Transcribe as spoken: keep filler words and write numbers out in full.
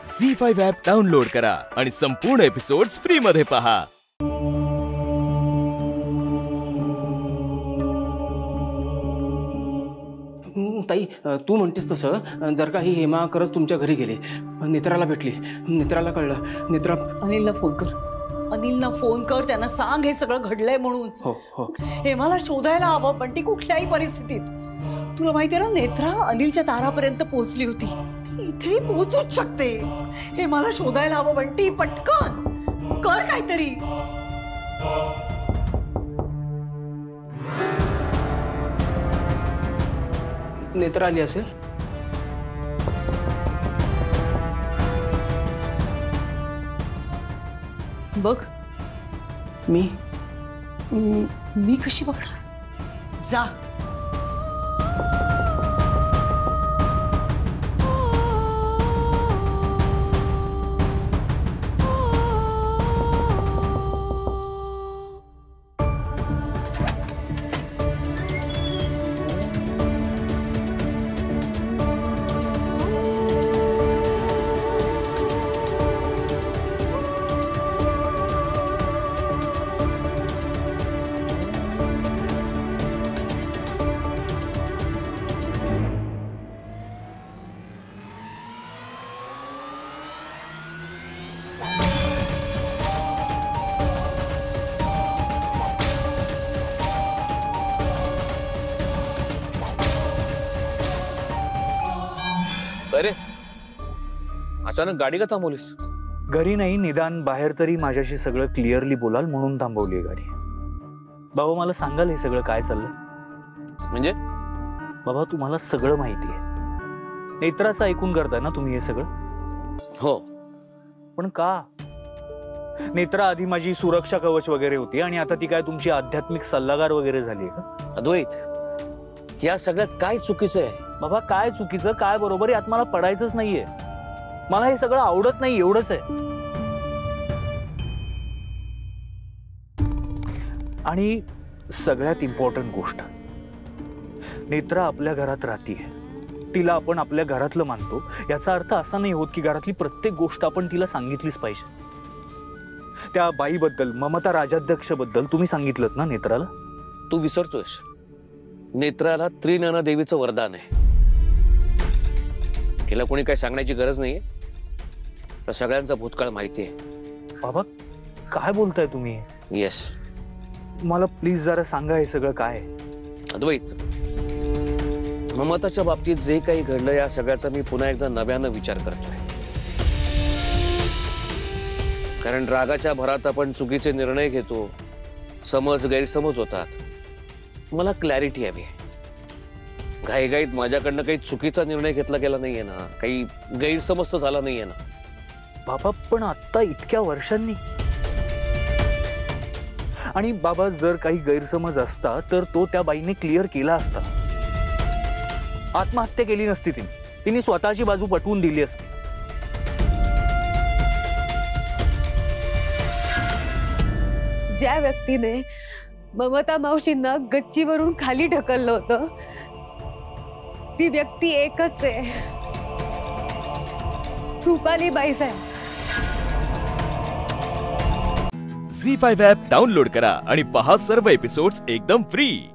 Zee five app download करा आणि संपूर्ण एपिसोड्स फ्री मध्ये पहा। ताई, तू म्हणतेस तसं जर का ही हेमा खरंच तुमच्या घरी गेली, नेत्राला भेटली, नेत्राला कळलं, नेत्रा अनिलला फोन कर, अनिलला फोन कर, त्यांना सांग हे सगळं घडलंय म्हणून। हो हो, हेमाला शोधायला हवं, पण ती कुठल्याही परिस्थितीत। तुला माहितीये ना, नेत्रा अनिलच्या दारापर्यंत पोहोचली होती, ती इथेही पोहोचूच शकते। हेमाला शोधायला हवं, बंटी पटकन कर काहीतरी। नेत्रा आली असेल। बघ, मी मी कशी बघणार? जा। अरे अचानक गाडी का थांबवलीस? घरी नाही, निदान बाहेर तरी माझ्याशी सगळं क्लिअरली बोलाल म्हणून थांबवली गाडी। बाबा, मला सांगाल हे सगळं काय चाललंय? म्हणजे बाबा, तुम्हाला सगळं माहिती आहे, नेत्राचं ऐकून करताय ना तुम्ही हे सगळं? हो, पण का? नेत्रा आधी माझी सुरक्षा कवच वगैरे होती आणि आता ती काय तुमची आध्यात्मिक सल्लागार वगैरे झाली का? अद्वैत, या सगळ्यात काय चुकीचं आहे? बाबा, काय चुकीचं काय बरोबर यात मला पडायचंच नाहीये। मला हे सगळं आवडत नाही, एवढंच आहे। आणि सगळ्यात इम्पॉर्टंट गोष्ट, नेत्रा आपल्या घरात राहतीये, तिला आपण आपल्या घरातलं मानतो, याचा अर्थ असा नाही होत की घरातली प्रत्येक गोष्ट आपण तिला सांगितलीच पाहिजे। त्या बाईबद्दल, ममता राजाध्यक्ष बद्दल तुम्ही सांगितलं ना नेत्राला? तू विसरतोयस, नेत्राला त्रिनयना देवीचं वरदान आहे। तिला कोणी काही सांगण्याची गरज नाहीये, तर सगळ्यांचा भूतकाळ माहिती आहे। बाबा, काय बोलताय तुम्ही? येस, मला प्लीज जरा सांगा हे सगळं काय आहे? अद्वैत, ममताच्या बाबतीत जे काही घडलं या सगळ्याचा मी पुन्हा एकदा नव्यानं विचार करतोय, कारण रागाच्या भरात आपण चुकीचे निर्णय घेतो, समज गैरसमज होतात। मला क्लॅरिटी हवी आहे। घाईघाईत माझ्याकडनं काही चुकीचा निर्णय घेतला गेला नाहीये ना, काही गैरसमज तर झाला नाहीये ना? बाबा, पण आता इतक्या वर्षांनी, आणि बाबा जर काही गैरसमज असता तर तो त्या बाईने क्लिअर केला असता। आत्महत्या केली नसती तिने, तिने स्वतःची बाजू पटवून दिली असती। ज्या व्यक्तीने ममता मावशींना गच्चीवरून खाली ढकललं होतं, ती व्यक्ती एकच आहे, रुपाली बाई साहेब। झी फाइव्ह ॲप डाउनलोड करा आणि पहा सर्व एपिसोड्स एकदम फ्री।